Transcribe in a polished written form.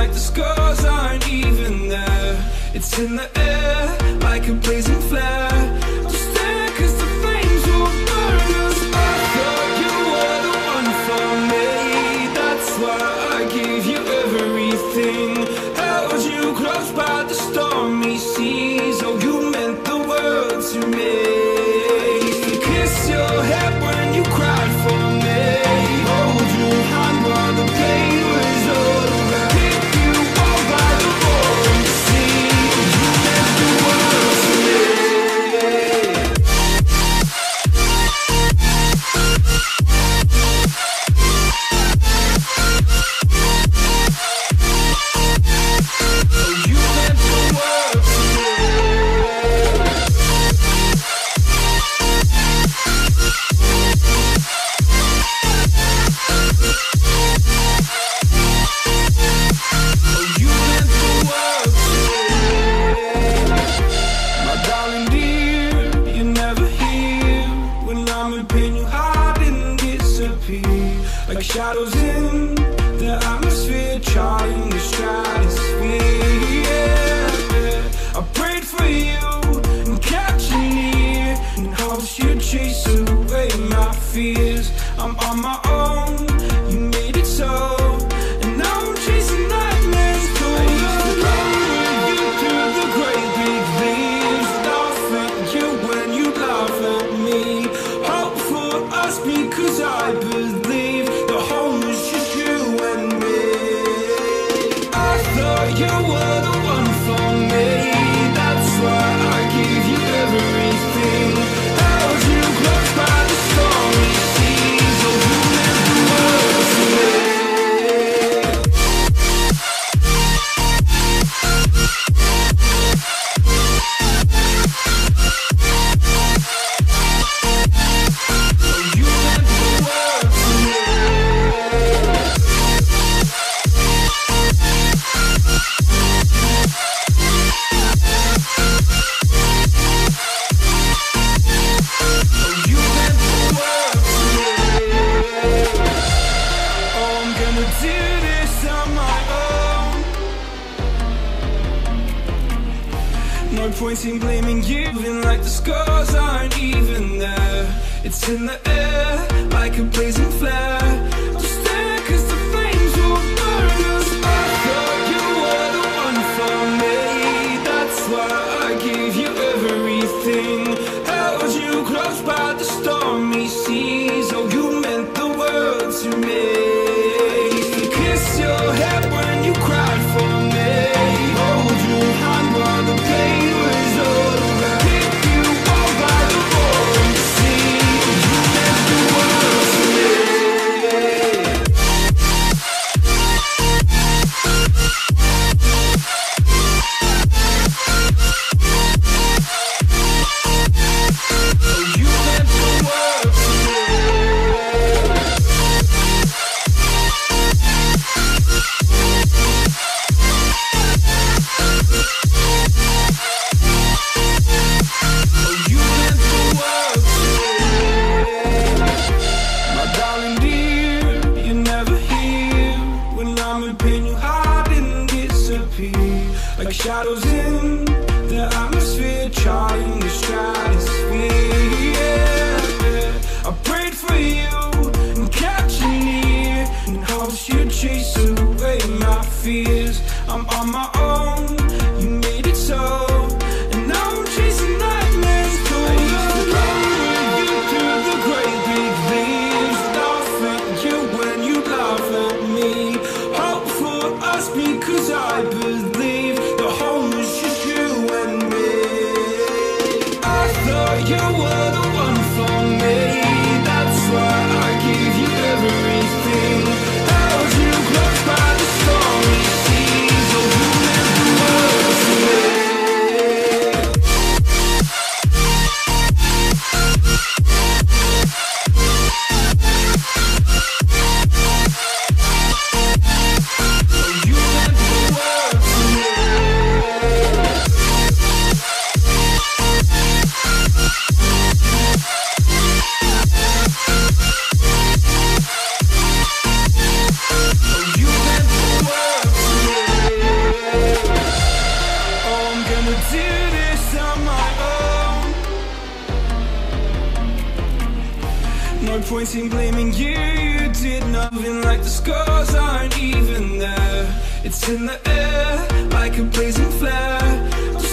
like the scars aren't even there. It's in the air, like a blazing flare. Don't stare, cause the flames will burn us. I thought you were the one for me. That's why I gave you everything. Held you close by the stormy seas. Oh, you meant the world to me. Kiss your head when you cried for me. Hold your hand while the pain was over. Pick you up by the roaring sea. You meant the world to me. Like shadows in the atmosphere, charting the stratosphere. Yeah. I prayed for you and kept you near in hopes you'd chase away my fears. I'm on my own, you made it so, and now I'm chasing nightmares. I used to run with you through the great big leaves, laugh at you when you laugh at me. Hope for us because I believe you were the one for me. That's why I gave you everything. Held you close by the stormy seas. Oh, you meant the world to me. Oh, you meant the world to me. No point in blaming you, even like the scars aren't even there. It's in the air, like a blazing flare. Don't stare, cause the flames will burn us. I thought you were the one for me. That's why I gave you everything. Held you close by the stormy seas. Oh, you meant the world to me. Kiss your head when you cried for me. Hold your hand while the pain was over. Pick you up by the roaring sea. You meant the world to me. Oh, you meant the world to me. Like shadows in the atmosphere, charting the stratosphere. Yeah. I prayed for you and kept you near in hopes you'd chase away my fears. I'm on my own, you made it so, and now I'm chasing nightmares. I used to run with you through the great big leaves, laugh at you when you laugh at me. Hope for us because I believe you were the one for me. That's why I gave you everything. Held you close by the stormy seas. Oh, you meant the world to me. Oh, you meant the world to me. No point in blaming you, you did nothing. Like the scars aren't even there. It's in the air, like a blazing flare.